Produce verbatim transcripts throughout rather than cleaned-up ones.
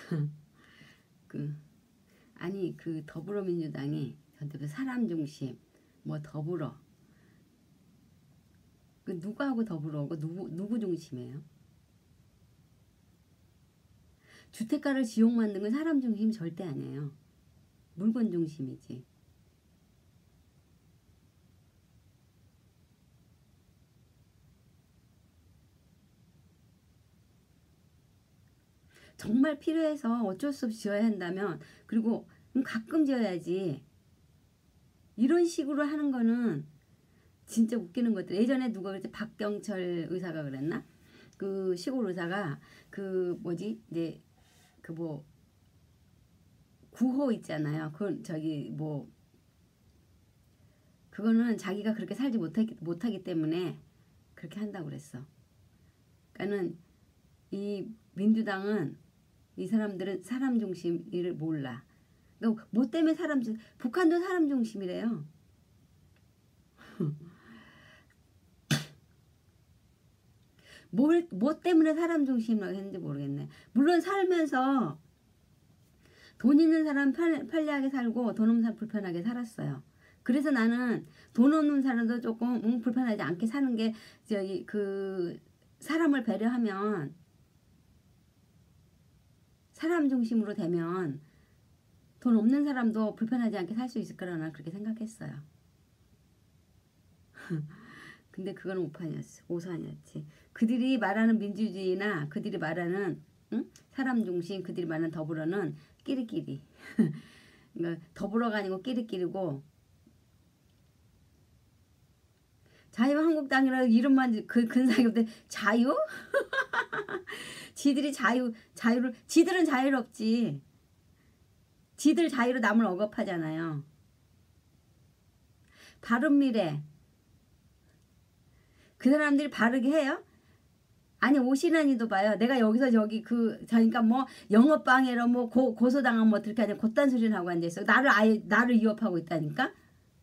그 아니 그 더불어민주당이 사람 중심 뭐 더불어 그 누구하고 더불어고 누구 누구 중심이에요? 주택가를 지옥 만든 건 사람 중심 절대 아니에요. 물건 중심이지. 정말 필요해서 어쩔 수 없이 지어야 한다면 그리고 가끔 지어야지. 이런 식으로 하는 거는 진짜 웃기는 것들. 예전에 누가 그랬지? 박경철 의사가 그랬나? 그 시골 의사가 그 뭐지? 이제 그 뭐 구호 있잖아요. 그건 저기 뭐 그거는 자기가 그렇게 살지 못하기, 못하기 때문에 그렇게 한다고 그랬어. 그러니까는 이 민주당은 이 사람들은 사람 중심을 몰라. 그러니까 뭐 때문에 사람 중 북한도 사람 중심이래요. 뭘, 뭐 때문에 사람 중심이라고 했는지 모르겠네. 물론 살면서 돈 있는 사람 편, 편리하게 살고 돈 없는 사람 불편하게 살았어요. 그래서 나는 돈 없는 사람도 조금 응, 불편하지 않게 사는 게 저기 그 사람을 배려하면 사람 중심으로 되면 돈 없는 사람도 불편하지 않게 살 수 있을 거라나 그렇게 생각했어요. 근데 그건 오판이었어. 오산이었지. 그들이 말하는 민주주의나 그들이 말하는 응? 사람 중심 그들이 말하는 더불어는 끼리끼리. 그러니까 더불어가 아니고 끼리끼리고 자유한국당이라고 이름만 그 근사하게 자유? 지들이 자유 자유를 지들은 자유롭지. 지들 자유로 남을 억압하잖아요. 바른미래 그 사람들이 바르게 해요? 아니 오신환이도 봐요. 내가 여기서 저기 그 그러니까 뭐 영업방해로 뭐 고, 고소당하면 뭐 어떻게 하냐 그딴 소리를 하고 앉아있어. 나를 아예 나를 위협하고 있다니까.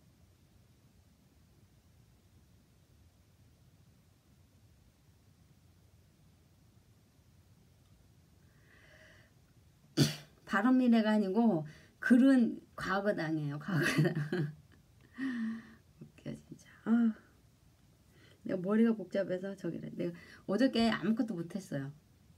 바른미래가 아니고 글은 과거당이에요. 과거당. 웃겨 진짜. 아, 내가 머리가 복잡해서 저기래. 내가 어저께 아무것도 못했어요.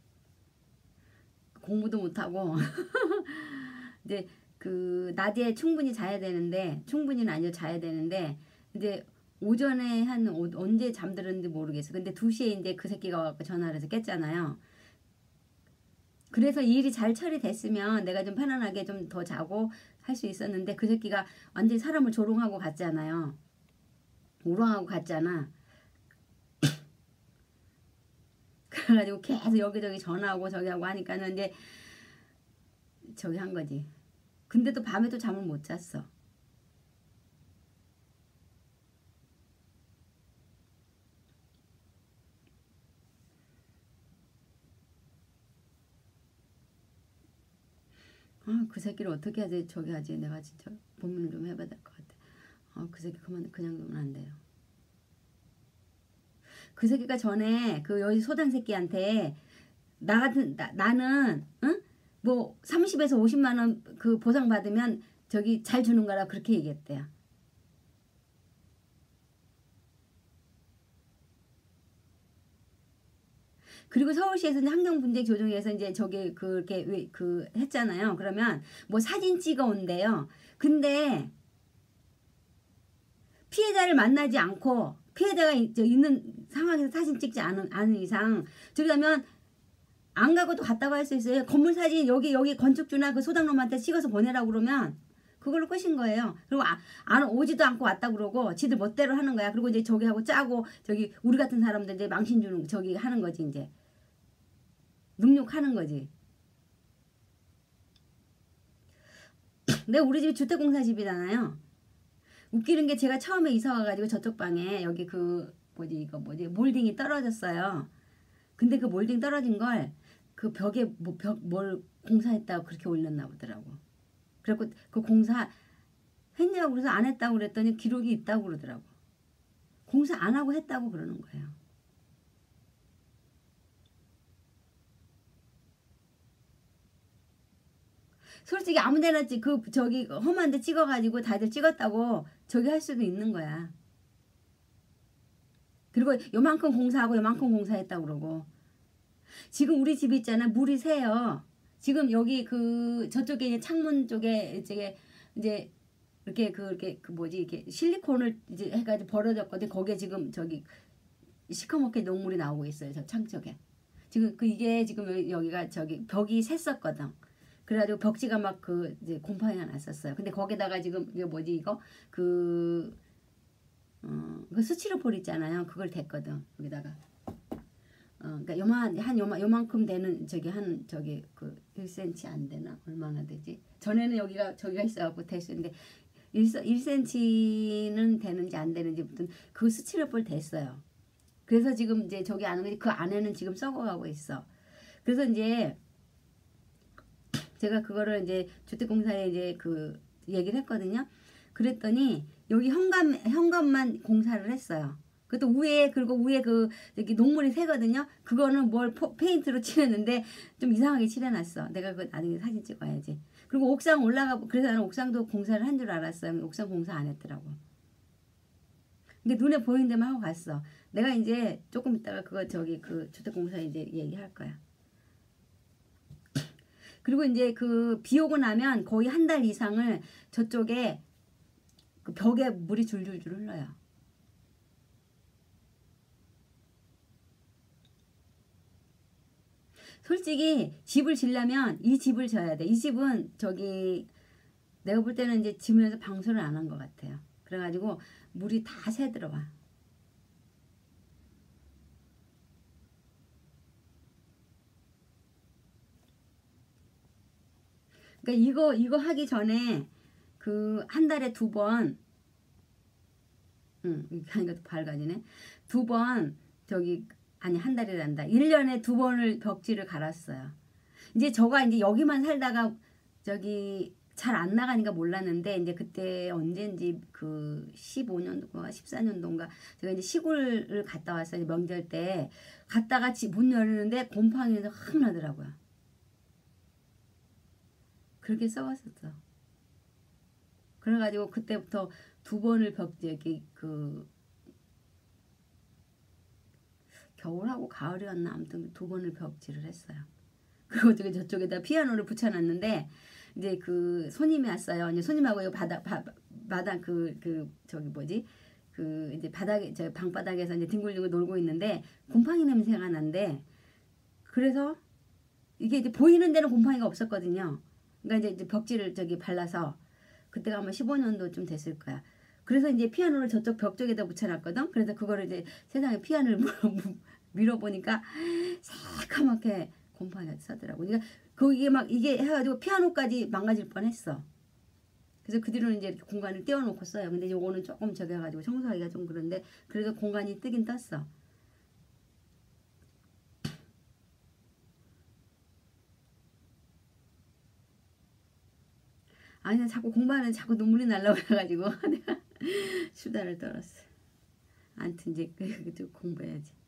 공부도 못하고 이제 그 낮에 충분히 자야 되는데 충분히는 아니요 자야 되는데 이제 오전에 한 오, 언제 잠들었는지 모르겠어. 근데 두 시에 이제 그 새끼가 와서 전화를 해서 깼잖아요. 그래서 이 일이 잘 처리됐으면 내가 좀 편안하게 좀 더 자고 할 수 있었는데 그 새끼가 완전히 사람을 조롱하고 갔잖아요. 우롱하고 갔잖아. 그래가지고 계속 여기저기 전화하고 저기 하고 하니까는 이제 저기 한 거지. 근데도 밤에도 잠을 못 잤어. 아, 그 새끼를 어떻게 하지 저기 하지. 내가 진짜 고민을 좀 해봐야 될 것 같아. 아, 그 새끼 그만 그냥 두면 안 돼요. 그 새끼가 전에 그 여기 소장 새끼한테 나 같은 나, 나는 응? 뭐 삼십에서 오십만 원 그 보상 받으면 저기 잘 주는 거라 그렇게 얘기했대요. 그리고 서울시에서 환경분쟁 조정위에서 이제 저기 그렇게 왜 그 했잖아요. 그러면 뭐 사진 찍어 온대요. 근데 피해자를 만나지 않고 피해자가 있는 상황에서 사진 찍지 않은, 않은 이상 저기 가면 안 가고도 갔다고 할 수 있어요. 건물 사진 여기 여기 건축주나 그 소장놈한테 찍어서 보내라고 그러면 그걸로 끝인 거예요. 그리고 아, 안 오지도 않고 왔다 그러고 지들 멋대로 하는 거야. 그리고 이제 저기 하고 짜고 저기 우리 같은 사람들 이제 망신 주는 저기 하는 거지 이제. 능욕하는 거지. 내 우리 집이 주택공사 집이잖아요. 웃기는 게 제가 처음에 이사 와가지고 저쪽 방에 여기 그 뭐지 이거 뭐지 몰딩이 떨어졌어요. 근데 그 몰딩 떨어진 걸 그 벽에 뭐 벽 뭘 공사했다고 그렇게 올렸나 보더라고. 그래갖고 그 공사 했냐고 그래서 안 했다고 그랬더니 기록이 있다고 그러더라고. 공사 안 하고 했다고 그러는 거예요. 솔직히 아무데나 찍- 그 저기 험한데 찍어가지고 다들 찍었다고 저기 할 수도 있는 거야. 그리고 요만큼 공사하고 요만큼 공사했다고 그러고. 지금 우리 집 있잖아. 물이 새요. 지금 여기 그 저쪽에 이제 창문 쪽에 이제 이제 이렇게 그 이렇게 그 뭐지 이렇게 실리콘을 이제 해가지고 벌어졌거든. 거기에 지금 저기 시커멓게 녹물이 나오고 있어요. 저 창 쪽에. 지금 그 이게 지금 여기- 여기가 저기 벽이 샜었거든. 그래가지고 벽지가 막 그 이제 곰팡이가 났었어요. 근데 거기다가 지금 이게 뭐지 이거 그 어, 그 스티로폴 있잖아요. 그걸 댔거든. 여기다가. 어, 그러니까 요만 한 요만 요만큼 되는 저기 한 저기 그 일 센티미터 안 되나 얼마나 되지? 전에는 여기가 저기가 있어갖고 됐었는데 일 센티미터는 되는지 안 되는지 무튼 그 스티로폴 됐어요. 그래서 지금 이제 저기 안에 그 안에는 지금 썩어가고 있어. 그래서 이제 제가 그거를 이제 주택공사에 이제 그 얘기를 했거든요. 그랬더니 여기 현관 현관만 공사를 했어요. 그것도 위에 그리고 위에 그 여기 녹물이 새거든요. 그거는 뭘 포, 페인트로 칠했는데 좀 이상하게 칠해놨어. 내가 그 나중에 사진 찍어야지. 그리고 옥상 올라가 그래서 나는 옥상도 공사를 한 줄 알았어요. 옥상 공사 안 했더라고. 근데 눈에 보이는 데만 하고 갔어. 내가 이제 조금 있다가 그거 저기 그 주택공사 이제 얘기할 거야. 그리고 이제 그 비 오고 나면 거의 한 달 이상을 저쪽에 그 벽에 물이 줄줄줄 흘러요. 솔직히 집을 지려면 이 집을 져야 돼. 이 집은 저기 내가 볼 때는 이제 지면서 방수를 안 한 것 같아요. 그래가지고 물이 다 새 들어와. 그러니까 이거 이거 하기 전에 그 한 달에 두 번, 응, 이렇게 하니까 또 밝아지네. 두 번 저기 아니 한 달이란다. 일 년에 두 번을 벽지를 갈았어요. 이제 저가 이제 여기만 살다가 저기 잘 안 나가니까 몰랐는데 이제 그때 언젠지 그 십오 년도인가 십사 년도인가 제가 이제 시골을 갔다 왔어요. 명절 때 갔다가 집 문 열는데 곰팡이가 확 나더라고요. 그렇게 썩었었어. 그래가지고 그때부터 두 번을 벽지 여기 그 겨울하고 가을이었나 아무튼 두 번을 벽지를 했어요. 그리고 저기 저쪽에다 피아노를 붙여놨는데 이제 그 손님이 왔어요. 이제 손님하고 바닥 바, 마당 그 그 저기 뭐지 그 이제 바닥에 저 방바닥에서 이제 뒹굴뒹굴 놀고 있는데 곰팡이 냄새가 난대. 그래서 이게 이제 보이는 데는 곰팡이가 없었거든요. 그러니까 이제 벽지를 저기 발라서 그때가 아마 십오 년도쯤 됐을 거야. 그래서 이제 피아노를 저쪽 벽 쪽에다 붙여놨거든. 그래서 그거를 이제 세상에 피아노를 밀어보니까 새카맣게 곰팡이가 서더라고. 그러니까 거기에 막 이게 해가지고 피아노까지 망가질 뻔했어. 그래서 그 뒤로는 이제 이렇게 공간을 떼어놓고 써요. 근데 요거는 조금 저기 해가지고 청소하기가 좀 그런데 그래도 공간이 뜨긴 떴어. 아니 나 자꾸 공부하는 자꾸 눈물이 날라고 해가지고 내가 수다를 떨었어. 아무튼 이제 그 공부해야지.